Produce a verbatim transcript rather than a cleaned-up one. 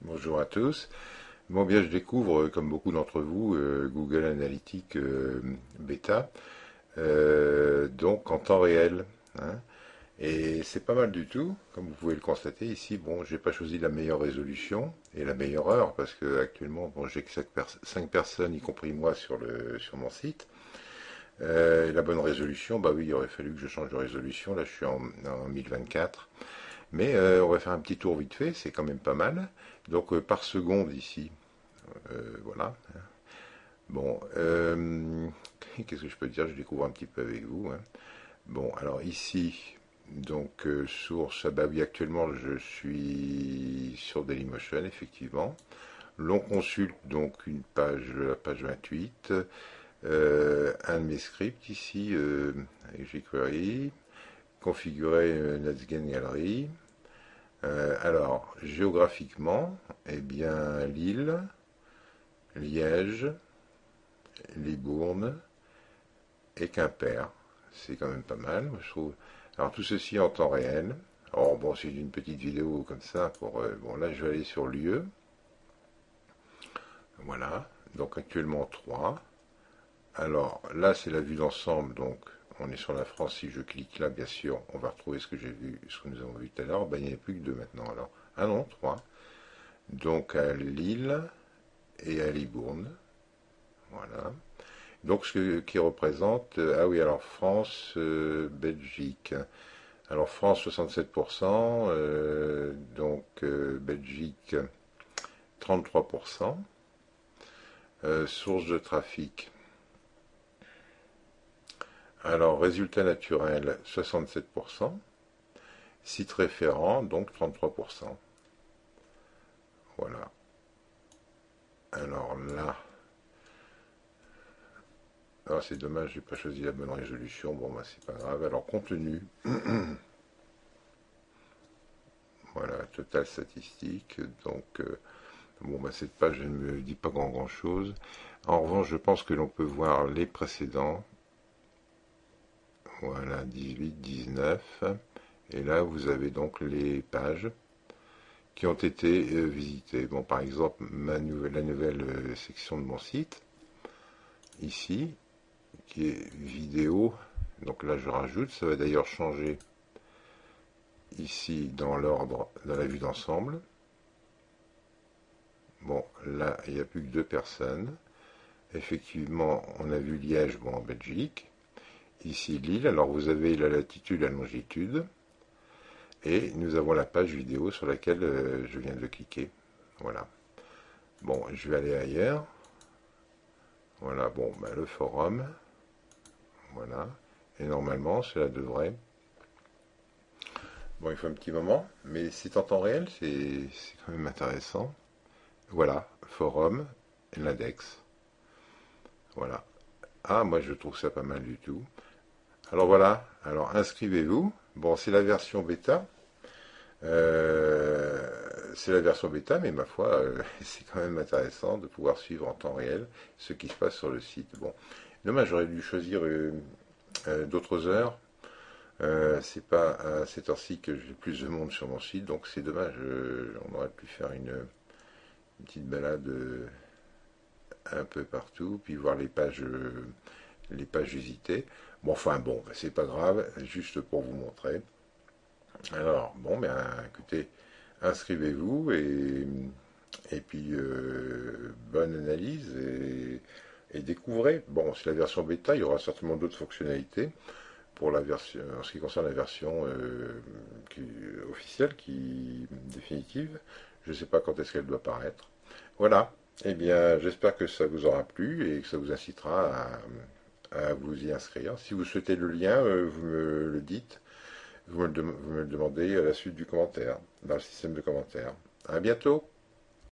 Bonjour à tous. Bon, bien, je découvre, euh, comme beaucoup d'entre vous, euh, Google Analytics euh, Beta, euh, donc en temps réel, hein. Et c'est pas mal du tout, comme vous pouvez le constater ici. Bon, j'ai pas choisi la meilleure résolution et la meilleure heure parce que actuellement, bon, j'ai que cinq, pers- cinq personnes, y compris moi, sur le sur mon site. Euh, et la bonne résolution, bah oui, il aurait fallu que je change de résolution. Là, je suis en, en mille vingt-quatre. Mais euh, on va faire un petit tour vite fait, c'est quand même pas mal. Donc euh, par seconde ici, euh, voilà. Bon, euh, qu'est-ce que je peux dire? Je découvre un petit peu avec vous, hein. Bon, alors ici, donc euh, source, ah bah oui, actuellement je suis sur Dailymotion, effectivement. L'on consulte donc une page, la page vingt-huit, euh, un de mes scripts ici, euh, avec jQuery, configurer euh, NetGen Gallery. Euh, alors, géographiquement, eh bien, Lille, Liège, Libourne et Quimper. C'est quand même pas mal, moi, je trouve. Alors, tout ceci en temps réel. Alors, bon, c'est une petite vidéo comme ça pour. Euh, bon, là, je vais aller sur lieu. Voilà. Donc, actuellement trois. Alors, là, c'est la vue d'ensemble. Donc, on est sur la France. Si je clique là, bien sûr, on va retrouver ce que j'ai vu, ce que nous avons vu tout à l'heure. Ben, il n'y en a plus que deux maintenant. Alors, ah non, trois. Donc, à Lille et à Libourne. Voilà. Donc, ce qui représente, euh, ah oui, alors France, euh, Belgique. Alors France soixante-sept pour cent, euh, donc euh, Belgique trente-trois pour cent. Euh, source de trafic. Alors résultat naturel soixante-sept pour cent. Site référent, donc trente-trois pour cent. Voilà. Alors là, alors c'est dommage, j'ai pas choisi la bonne résolution. Bon, bah c'est pas grave. Alors contenu. Voilà, total statistique. Donc, euh, bon, bah, cette page ne me dit pas grand, grand chose. En revanche, je pense que l'on peut voir les précédents. Voilà, dix-huit, dix-neuf. Et là, vous avez donc les pages qui ont été euh, visitées. Bon, par exemple, ma nouvelle, la nouvelle euh, section de mon site, ici, qui est vidéo. Donc là, je rajoute. Ça va d'ailleurs changer ici dans l'ordre, dans la vue d'ensemble. Bon, là, il n'y a plus que deux personnes. Effectivement, on a vu Liège, bon, en Belgique. Ici, Lille. Alors, vous avez la latitude et la longitude. Et nous avons la page vidéo sur laquelle euh, je viens de cliquer. Voilà. Bon, je vais aller ailleurs. Voilà, bon, bah, le forum. Voilà. Et normalement, cela devrait. Bon, il faut un petit moment, mais c'est en temps réel, c'est quand même intéressant. Voilà, forum, l'index. Voilà. Ah, moi je trouve ça pas mal du tout. Alors voilà, alors inscrivez-vous. Bon, c'est la version bêta. Euh, c'est la version bêta, mais ma foi, euh, c'est quand même intéressant de pouvoir suivre en temps réel ce qui se passe sur le site. Bon, dommage, j'aurais dû choisir euh, euh, d'autres heures. Euh, c'est pas à cette heure-ci que j'ai plus de monde sur mon site, donc c'est dommage. Euh, on aurait pu faire une, une petite balade euh, un peu partout, puis voir les pages, euh, les pages visitées. Bon, enfin bon, ben, c'est pas grave, juste pour vous montrer. Alors, bon, ben écoutez, inscrivez-vous et, et puis euh, bonne analyse et, et découvrez. Bon, c'est la version bêta, il y aura certainement d'autres fonctionnalités pour la version, en ce qui concerne la version euh, qui, officielle, qui définitive. Je ne sais pas quand est-ce qu'elle doit paraître. Voilà. Eh bien, j'espère que ça vous aura plu et que ça vous incitera à, à vous y inscrire. Si vous souhaitez le lien, euh, vous me le dites. Vous me le, vous me le demandez à la suite du commentaire, dans le système de commentaires. À bientôt!